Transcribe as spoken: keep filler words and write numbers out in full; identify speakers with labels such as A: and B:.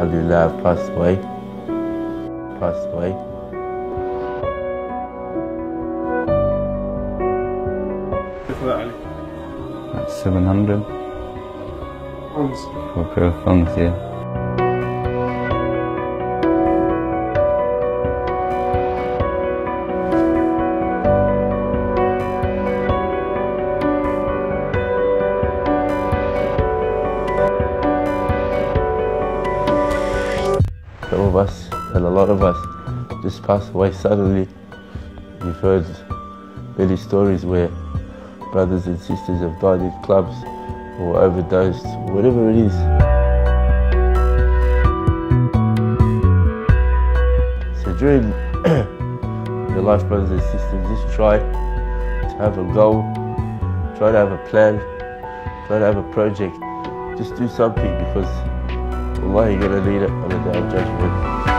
A: Alhamdulillah, I've passed away. Passed away. Like seven hundred.
B: Pounds.
A: For a pair of thongs, yeah. Some of us, and a lot of us, just pass away suddenly. You've heard many stories where brothers and sisters have died in clubs or overdosed, whatever it is. So during your life, brothers and sisters, just try to have a goal, try to have a plan, try to have a project. Just do something, because Allah, you're going to need it on the day of judgment.